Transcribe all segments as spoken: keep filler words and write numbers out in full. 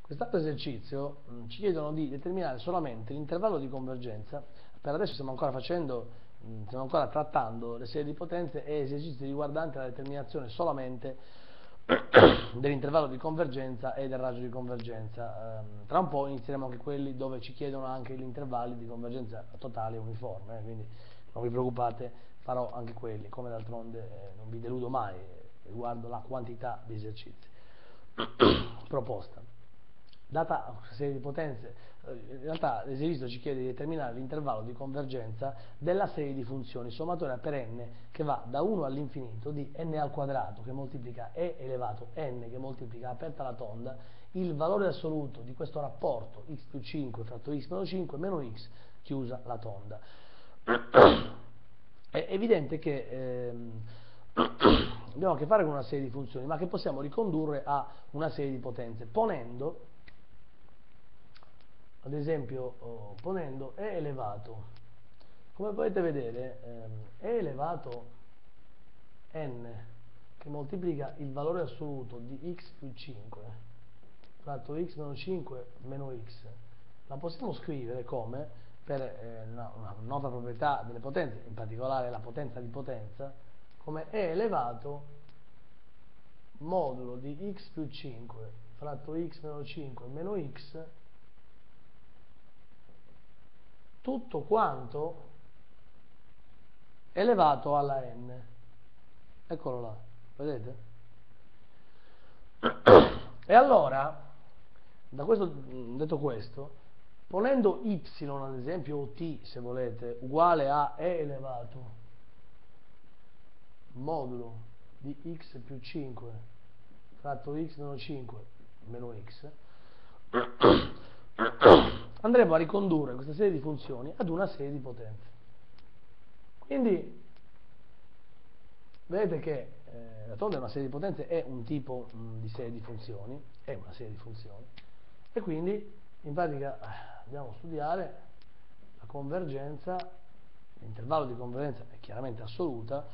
Quest'altro esercizio mh, ci chiedono di determinare solamente l'intervallo di convergenza. Per adesso stiamo ancora facendo, mh, stiamo ancora trattando le serie di potenze e esercizi riguardanti la determinazione solamente dell'intervallo di convergenza e del raggio di convergenza. Ehm, tra un po' inizieremo anche quelli dove ci chiedono anche gli intervalli di convergenza totale e uniforme, eh, quindi non vi preoccupate, farò anche quelli, come d'altronde eh, non vi deludo mai eh, riguardo la quantità di esercizi proposta. Data una serie di potenze, in realtà l'esercizio ci chiede di determinare l'intervallo di convergenza della serie di funzioni sommatoria per n che va da uno all'infinito di n al quadrato che moltiplica e elevato n che moltiplica aperta la tonda il valore assoluto di questo rapporto x più cinque fratto x meno cinque meno x chiusa la tonda. È evidente che ehm, abbiamo a che fare con una serie di funzioni, ma che possiamo ricondurre a una serie di potenze, ponendo, ad esempio, oh, ponendo e elevato, come potete vedere, ehm, e elevato n, che moltiplica il valore assoluto di x più cinque, fratto x meno cinque meno x, la possiamo scrivere come, per eh, una, una nota proprietà delle potenze, in particolare la potenza di potenza, come e elevato modulo di x più cinque fratto x meno cinque meno x tutto quanto elevato alla n. Eccolo là, vedete? E allora, da questo, detto questo, ponendo y ad esempio o t se volete uguale a e elevato modulo di x più cinque fratto x meno cinque meno x, andremo a ricondurre questa serie di funzioni ad una serie di potenze. Quindi vedete che eh, la tonda è una serie di potenze, è un tipo mh, di serie di funzioni, è una serie di funzioni, e quindi in pratica andiamo a studiare la convergenza, l'intervallo di convergenza è chiaramente assoluta,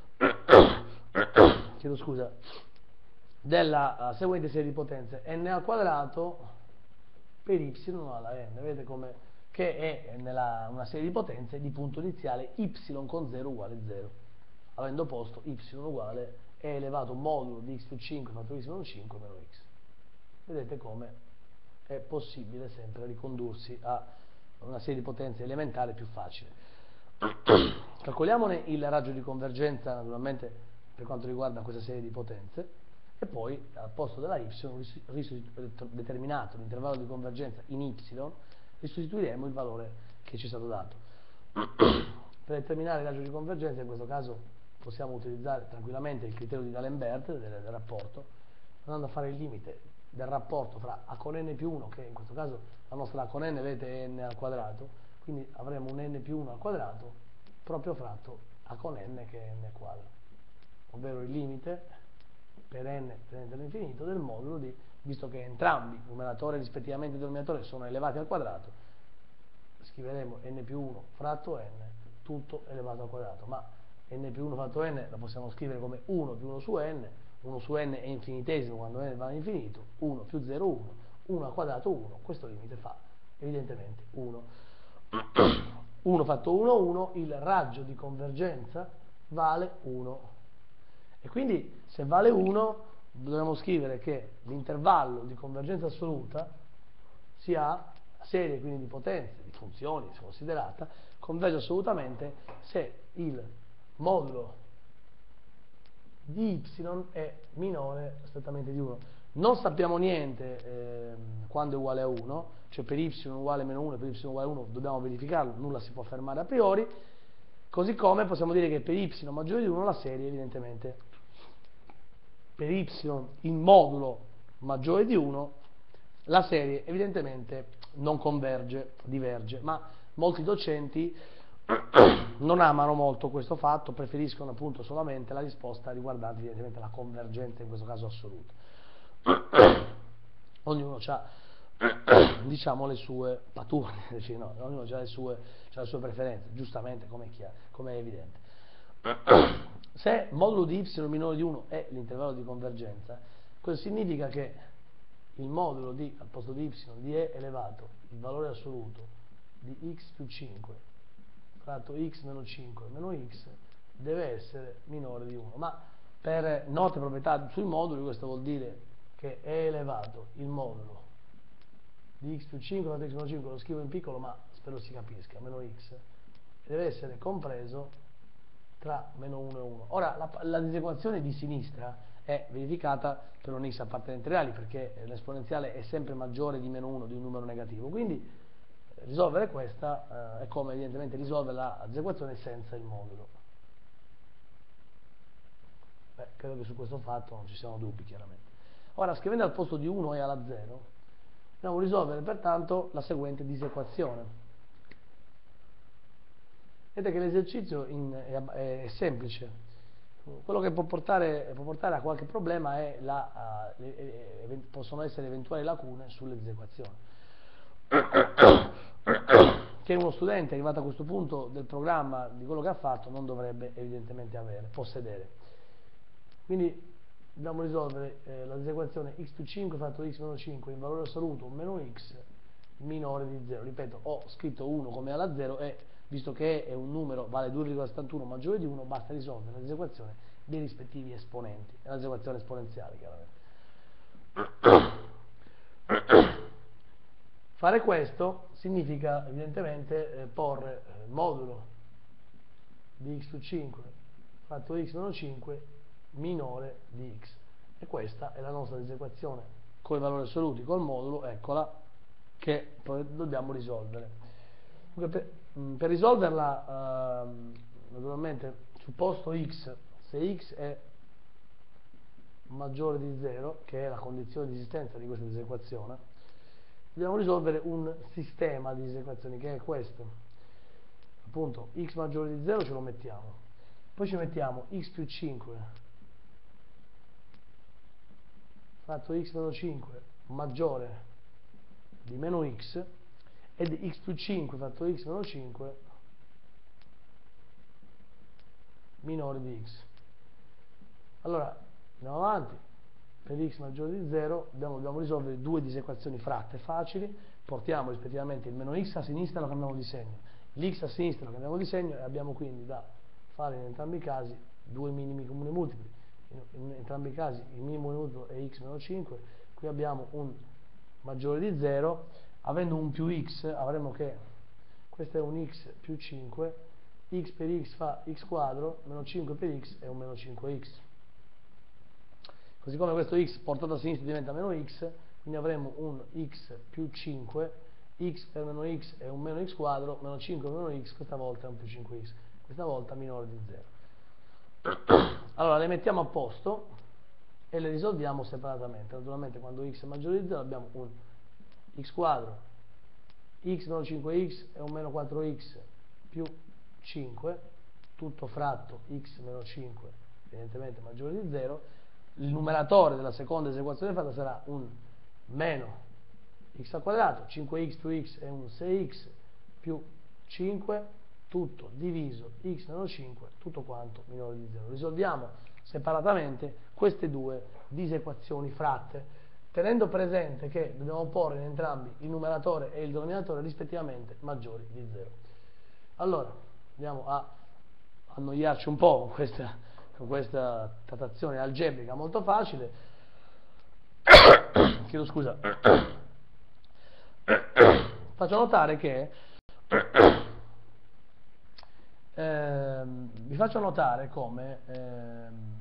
chiedo scusa, della uh, seguente serie di potenze n al quadrato per y alla n. Vedete come che è nella, una serie di potenze di punto iniziale y con zero uguale zero, avendo posto y uguale e elevato modulo di x più cinque fatto x meno cinque meno x. Vedete come è possibile sempre ricondursi a una serie di potenze elementare più facile. Calcoliamone il raggio di convergenza naturalmente per quanto riguarda questa serie di potenze e poi al posto della y determinato l'intervallo di convergenza in y risostituiremo il valore che ci è stato dato. Per determinare il raggio di convergenza in questo caso possiamo utilizzare tranquillamente il criterio di D'Alembert del, del rapporto, andando a fare il limite del rapporto fra a con n più uno, che in questo caso la nostra a con n vedete è n al quadrato, quindi avremo un n più uno al quadrato proprio fratto a con n che è n quadro, ovvero il limite per n tendente all'infinito del modulo di, visto che entrambi, numeratore e rispettivamente denominatore, sono elevati al quadrato, scriveremo n più uno fratto n tutto elevato al quadrato, ma n più uno fratto n la possiamo scrivere come uno più uno su n, uno su n è infinitesimo quando n va all'infinito, uno più zero, uno, uno al quadrato uno, questo limite fa evidentemente uno. uno fatto uno, uno, il raggio di convergenza vale uno. E quindi se vale uno dobbiamo scrivere che l'intervallo di convergenza assoluta si ha la serie quindi di potenze, di funzioni, se considerata, converge assolutamente se il modulo di y è minore strettamente di uno. Non sappiamo niente eh, quando è uguale a uno, cioè per y uguale a meno uno e per y uguale a uno dobbiamo verificarlo, nulla si può affermare a priori, così come possiamo dire che per y maggiore di uno la serie evidentemente per y in modulo maggiore di uno la serie evidentemente non converge, diverge, ma molti docenti non amano molto questo fatto, preferiscono appunto solamente la risposta riguardante evidentemente la convergenza, in questo caso assoluta. Ognuno ha, diciamo, le sue paturne, cioè, no, ognuno ha le sue, ha le sue preferenze, giustamente, come è, chiaro, come è evidente. Se modulo di y minore di uno è l'intervallo di convergenza, questo significa che il modulo di, al posto di y, di e elevato, il valore assoluto di x più cinque, fratto x meno cinque meno x, deve essere minore di uno. Ma per note proprietà sui moduli, questo vuol dire che è elevato il modulo di x più cinque fratto x meno cinque, lo scrivo in piccolo ma spero si capisca, meno x, deve essere compreso tra meno uno e uno. Ora, la, la disequazione di sinistra è verificata per un x appartenente reali, perché l'esponenziale è sempre maggiore di meno uno di un numero negativo, quindi risolvere questa eh, è come evidentemente risolvere la disequazione senza il modulo. Beh, credo che su questo fatto non ci siano dubbi, chiaramente. Ora, scrivendo al posto di uno e alla zero, dobbiamo risolvere pertanto la seguente disequazione. Vedete che l'esercizio è, è semplice. Quello che può portare, può portare a qualche problema è la, uh, le, le, possono essere eventuali lacune sulle disequazioni. Che uno studente arrivato a questo punto del programma, di quello che ha fatto, non dovrebbe evidentemente avere, possedere. Quindi dobbiamo risolvere eh, la disequazione x più cinque fratto x meno cinque in valore assoluto meno x minore di zero. Ripeto, ho scritto uno come alla zero e visto che è un numero vale due virgola settantuno maggiore di uno, basta risolvere la disequazione dei rispettivi esponenti. È una disequazione esponenziale, chiaramente. Fare questo significa evidentemente eh, porre eh, modulo di x più cinque fatto x meno cinque minore di x. E questa è la nostra disequazione con i valori assoluti, col modulo, eccola, che poi dobbiamo risolvere. Per, per risolverla, eh, naturalmente, sul posto x, se x è maggiore di zero, che è la condizione di esistenza di questa disequazione, dobbiamo risolvere un sistema di disequazioni, che è questo. Appunto, x maggiore di zero ce lo mettiamo. Poi ci mettiamo x più cinque fatto x meno cinque maggiore di meno x, ed x più cinque fatto x meno cinque minore di x. Allora, andiamo avanti. Per x maggiore di zero dobbiamo, dobbiamo risolvere due disequazioni fratte facili. Portiamo rispettivamente il meno x a sinistra e lo cambiamo di segno, l'x a sinistra lo cambiamo di segno, e abbiamo quindi da fare in entrambi i casi due minimi comuni multipli. In, in entrambi i casi il minimo multiplo è x meno cinque. Qui abbiamo un maggiore di zero, avendo un più x avremo che questo è un x più cinque, x per x fa x quadro, meno cinque per x è un meno cinque x. Così come questo x portato a sinistra diventa meno x, quindi avremo un x più cinque, x per meno x è un meno x quadro, meno cinque per meno x, questa volta è un più cinque x, questa volta minore di zero. Allora le mettiamo a posto e le risolviamo separatamente. Naturalmente quando x è maggiore di zero abbiamo un x quadro, x meno cinque x è un meno quattro x più cinque, tutto fratto x meno cinque, evidentemente maggiore di zero. Il numeratore della seconda esecuzione fatta sarà un meno x al quadrato, cinque x più x è un sei x più cinque, tutto diviso x meno cinque, tutto quanto minore di zero. Risolviamo separatamente queste due disequazioni fratte, tenendo presente che dobbiamo porre in entrambi il numeratore e il denominatore rispettivamente maggiori di zero. Allora, andiamo a annoiarci un po' con questa, con questa trattazione algebrica molto facile. Chiedo scusa. Faccio notare che ehm, vi faccio notare come ehm,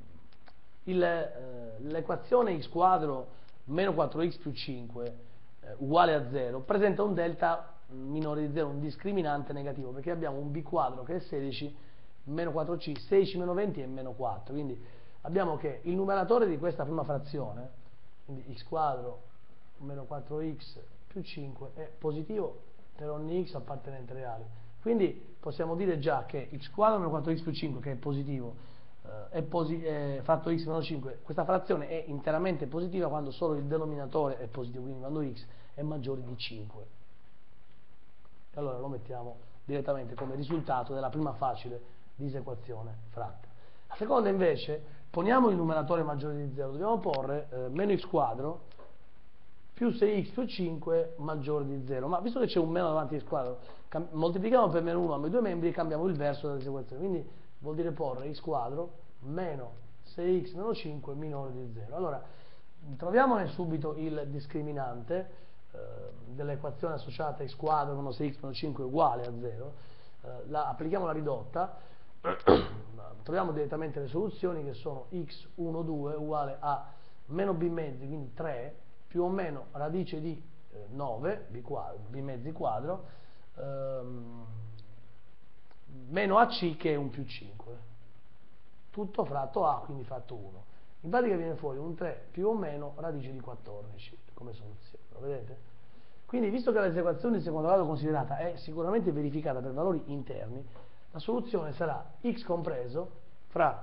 eh, l'equazione x quadro meno quattro x più cinque eh, uguale a zero presenta un delta minore di zero, un discriminante negativo, perché abbiamo un b quadro che è sedici meno quattro c, sedici meno venti è meno quattro, quindi abbiamo che il numeratore di questa prima frazione, quindi x quadro meno quattro x più cinque, è positivo per ogni x appartenente reale. Quindi possiamo dire già che x quadro meno quattro x più cinque, che è positivo, eh, è, posi è fatto x meno cinque, questa frazione è interamente positiva quando solo il denominatore è positivo, quindi quando x è maggiore di cinque. E allora lo mettiamo direttamente come risultato della prima facile disequazione fratta. La seconda invece, poniamo il numeratore maggiore di zero, dobbiamo porre eh, meno x quadro più sei x più cinque maggiore di zero. Ma visto che c'è un meno davanti al quadro, moltiplichiamo per meno uno a due membri e cambiamo il verso dell'esecuzione. Quindi vuol dire porre x quadro meno sei x meno cinque minore di zero. Allora, troviamone subito il discriminante eh, dell'equazione associata x quadro meno sei x meno cinque uguale a zero. Eh, la, applichiamo la ridotta, troviamo direttamente le soluzioni che sono x uno due uguale a meno b mezzi, quindi tre, più o meno radice di eh, nove, b, quadro, b mezzi quadro, ehm, meno ac che è un più cinque, tutto fratto a, quindi fatto uno. In pratica viene fuori un tre più o meno radice di quattordici come soluzione, lo vedete? Quindi, visto che l'esecuzione di secondo grado considerata è sicuramente verificata per valori interni, la soluzione sarà x compreso fra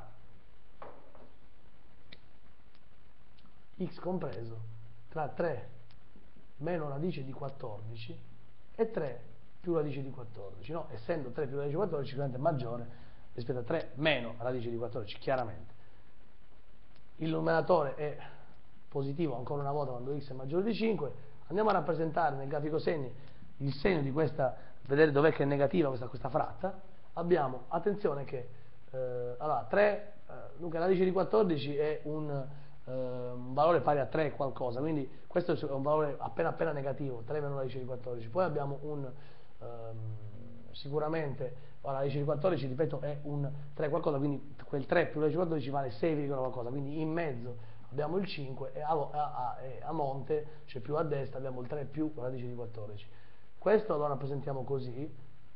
x compreso tra tre meno radice di quattordici e tre più radice di quattordici, no? Essendo tre più radice di quattordici sicuramente maggiore rispetto a tre meno radice di quattordici, chiaramente. Il numeratore è positivo ancora una volta quando x è maggiore di cinque. Andiamo a rappresentare nel grafico segni il segno di questa, vedere dov'è che è negativa questa, questa fratta. Abbiamo, attenzione che, eh, allora, tre, eh, dunque radice di quattordici è un, eh, un valore pari a tre qualcosa, quindi questo è un valore appena appena negativo, tre meno radice di quattordici. Poi abbiamo un, ehm, sicuramente, la radice di quattordici, ripeto, è un tre qualcosa, quindi quel tre più radice di quattordici vale sei, qualcosa, quindi in mezzo abbiamo il cinque e a, a, a, a monte, cioè più a destra, abbiamo il tre più radice di quattordici. Questo lo rappresentiamo così,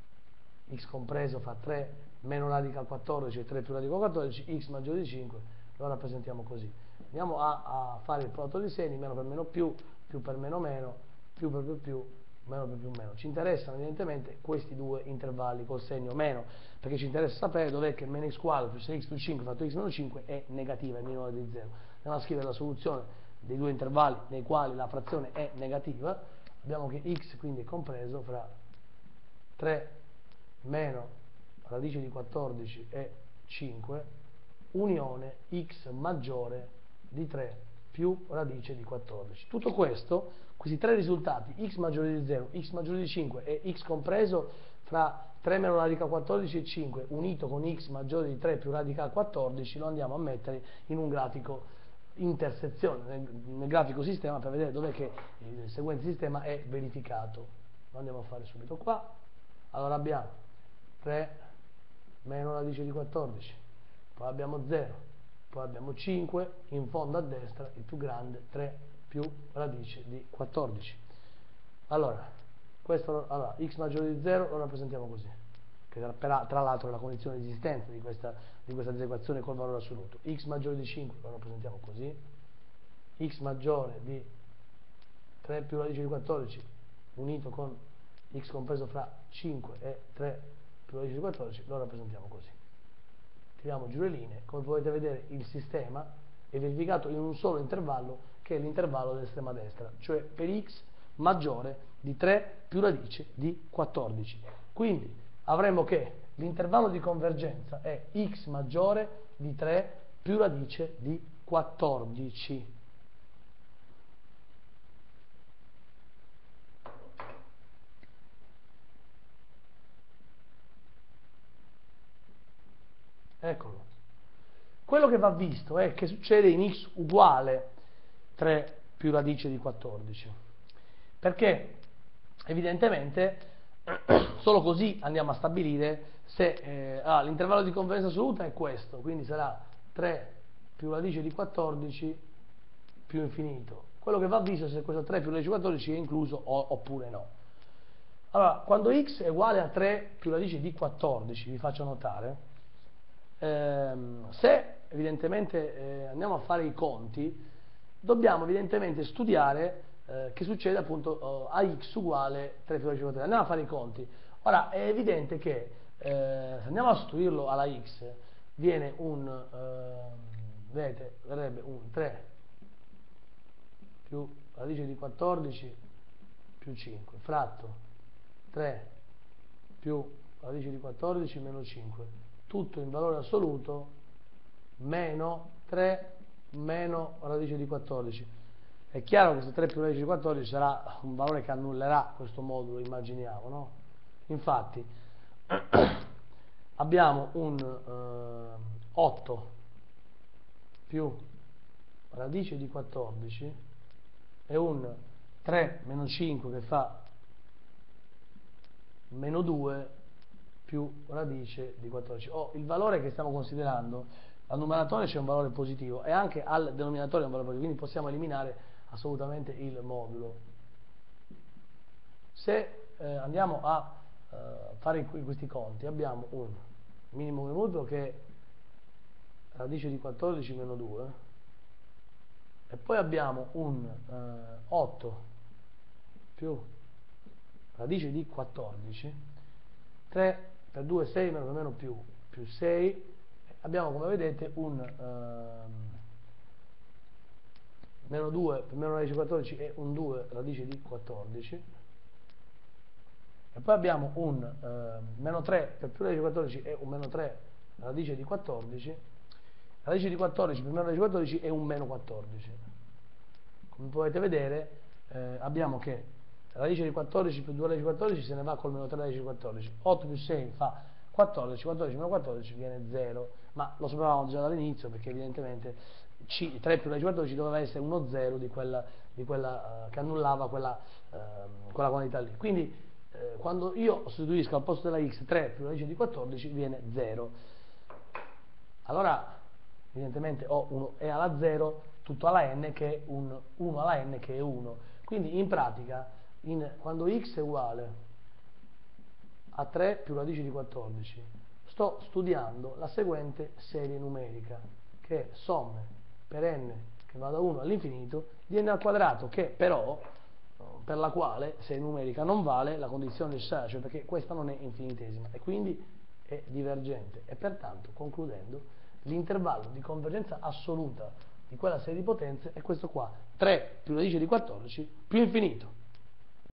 x compreso fa tre meno radica al quattordici e tre più radica al quattordici, x maggiore di cinque, lo rappresentiamo così. Andiamo a, a fare il prodotto di segni, meno per meno più, più per meno meno, più per più più, meno per più meno. Ci interessano evidentemente questi due intervalli col segno meno, perché ci interessa sapere dov'è che meno x quadro più sei x più cinque fatto x meno cinque è negativa, è minore di zero. Andiamo a scrivere la soluzione dei due intervalli nei quali la frazione è negativa. Abbiamo che x quindi è compreso fra tre meno radice di quattordici e cinque unione x maggiore di tre più radice di quattordici. Tutto questo, questi tre risultati, x maggiore di zero, x maggiore di cinque e x compreso fra tre meno radica quattordici e cinque unito con x maggiore di tre più radica quattordici, lo andiamo a mettere in un grafico intersezione, nel, nel grafico sistema, per vedere dov'è che il seguente sistema è verificato. Lo andiamo a fare subito qua. Allora abbiamo tre meno radice di quattordici, poi abbiamo zero, poi abbiamo cinque, in fondo a destra il più grande tre più radice di quattordici. Allora, questo, allora x maggiore di zero lo rappresentiamo così, che tra, tra l'altro è la condizione di esistenza di questa, di questa esecuzione col valore assoluto. X maggiore di cinque lo rappresentiamo così, x maggiore di tre più radice di quattordici unito con x compreso fra cinque e tre più radice di quattordici lo rappresentiamo così. Tiriamo giù le linee, come potete vedere il sistema è verificato in un solo intervallo, che è l'intervallo dell'estrema destra, cioè per x maggiore di tre più radice di quattordici. Quindi avremo che l'intervallo di convergenza è x maggiore di tre più radice di quattordici. Eccolo. Quello che va visto è che succede in x uguale tre più radice di quattordici. Perché evidentemente solo così andiamo a stabilire se eh, ah, l'intervallo di convergenza assoluta è questo, quindi sarà tre più radice di quattordici più infinito. Quello che va visto è se questo tre più radice di quattordici è incluso o, oppure no. Allora, quando x è uguale a tre più radice di quattordici, vi faccio notare, ehm, se evidentemente eh, andiamo a fare i conti, dobbiamo evidentemente studiare eh, che succede appunto eh, a x uguale tre più radice di quattordici. Andiamo a fare i conti. Ora è evidente che eh, se andiamo a sostituirlo alla x viene un, eh, vedete, verrebbe un tre più radice di quattordici più cinque fratto tre più radice di quattordici meno cinque, tutto in valore assoluto meno tre meno radice di quattordici. È chiaro che questo tre più radice di quattordici sarà un valore che annullerà questo modulo, immaginiamo, no? Infatti abbiamo un eh, otto più radice di quattordici e un tre meno cinque che fa meno due più radice di quattordici. Oh, il valore che stiamo considerando, al numeratore c'è un valore positivo e anche al denominatore è un valore positivo, quindi possiamo eliminare assolutamente il modulo. Se eh, andiamo a eh, fare questi conti, abbiamo un minimo venuto che è radice di quattordici meno due e poi abbiamo un eh, otto più radice di quattordici, tre per due sei, meno meno più, più sei, abbiamo come vedete un ehm, meno due per meno radice di quattordici è un due radice di quattordici, e poi abbiamo un eh, meno tre per più radice di quattordici è un meno tre radice di quattordici, radice di quattordici per meno radice di quattordici è un meno quattordici. Come potete vedere eh, abbiamo che radice di quattordici più due radice di quattordici se ne va col meno tre radice di quattordici, otto più sei fa quattordici, quattordici meno quattordici viene zero, ma lo sapevamo già dall'inizio perché evidentemente C, tre più radice di quattordici doveva essere uno zero di quella, di quella uh, che annullava quella, uh, quella quantità lì. Quindi uh, quando io sostituisco al posto della x tre più radice di quattordici viene zero. Allora evidentemente ho uno e alla zero tutto alla n che è un uno alla n che è uno. Quindi in pratica in, quando x è uguale a tre più radice di quattordici sto studiando la seguente serie numerica che è somme per n che va da uno all'infinito di n al quadrato, che però per la quale serie numerica non vale la condizione necessaria, cioè perché questa non è infinitesima e quindi è divergente e pertanto, concludendo, l'intervallo di convergenza assoluta di quella serie di potenze è questo qua, tre più radice di quattordici più infinito.